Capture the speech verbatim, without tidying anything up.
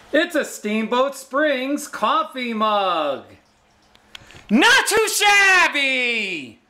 It's a Steamboat Springs coffee mug. Not too shabby!